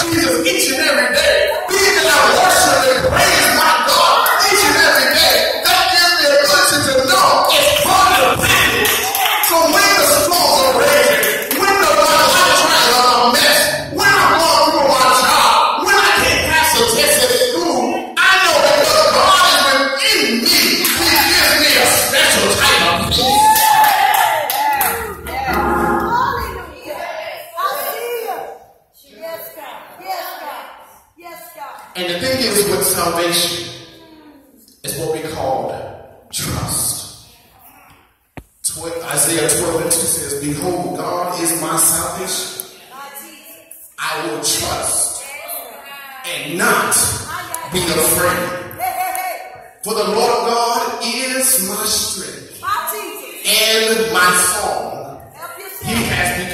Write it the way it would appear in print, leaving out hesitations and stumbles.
Jesus each and every day. Being that I worship and praise my God each and every day. That gives me the ability to know it's part of the plan. So when the storms are raging, when the life trials are a mess, when I'm going through my job, when I can't pass a test at school, I know that God is within me. He gives me a special type of peace. And the thing is with salvation is what we call trust. Isaiah 12:2 says, behold, God is my salvation. I will trust and not be afraid. For the Lord God is my strength and my song. He has